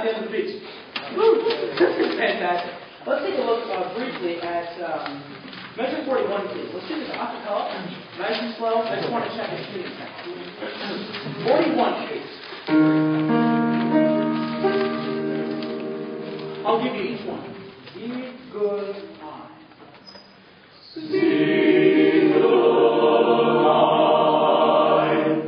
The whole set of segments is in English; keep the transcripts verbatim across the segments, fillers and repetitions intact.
the end of the piece. Woo! Fantastic. Let's take a look uh, briefly at um, measure forty-one, please. Let's do this a cappella, nice and slow. I just want to check the tuning sound. forty-one, please. I'll give you each one. Be good eye. See good eye.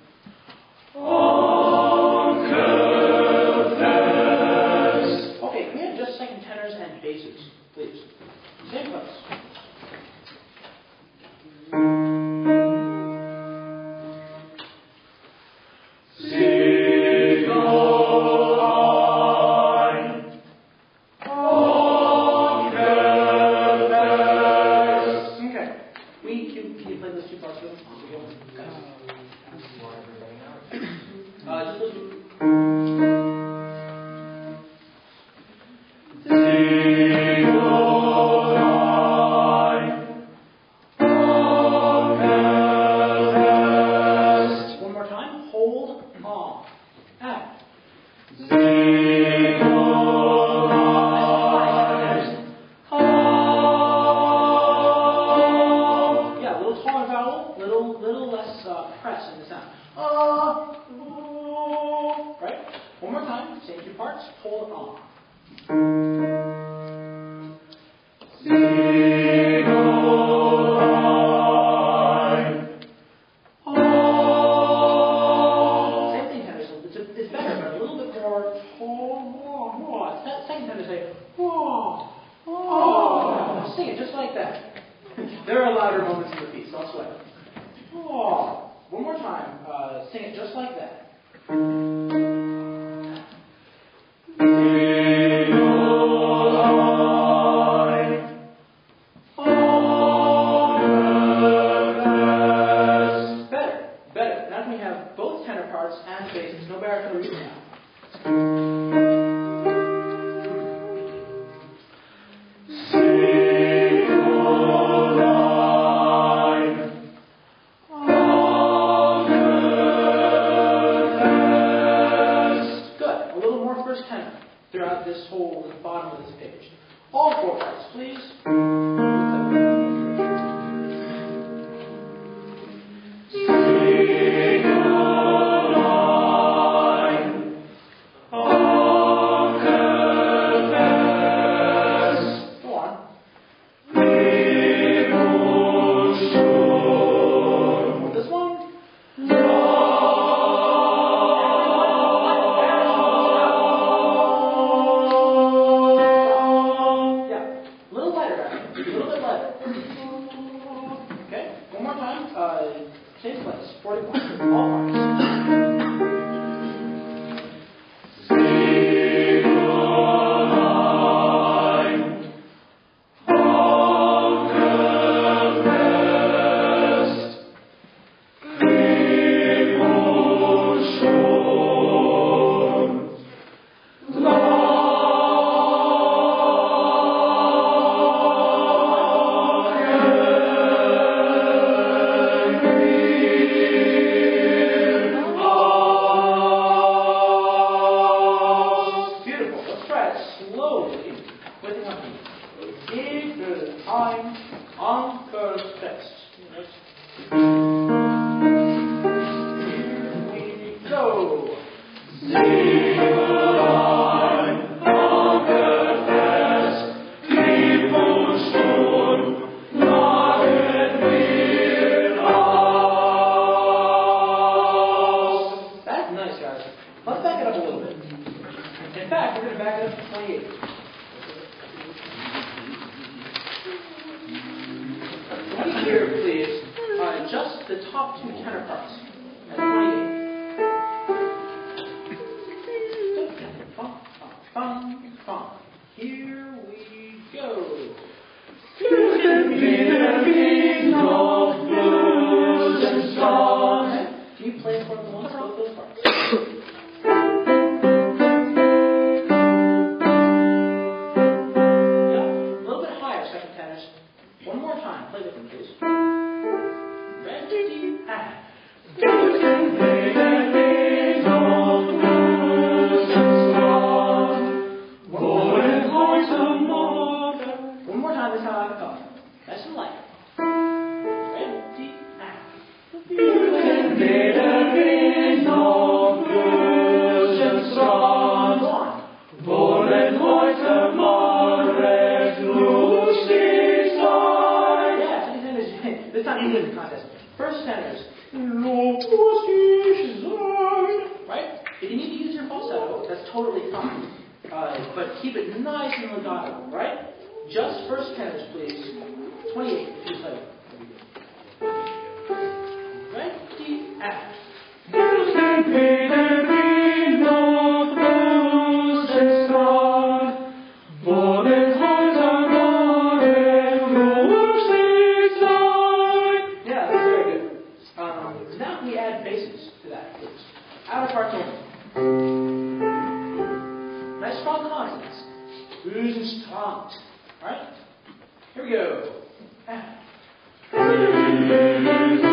Okay, can we have just second tenors and basses, please? Same place. Ready, and you in the contest. First tenors. Right? If you need to use your falsetto, that's totally fine. Uh, but keep it nice and legato, right? Just first tenors, please. twenty-eight, if you play it. Right? D, F. Out of parts only. Nice strong consonants. Who's and strong. Alright? Here we go.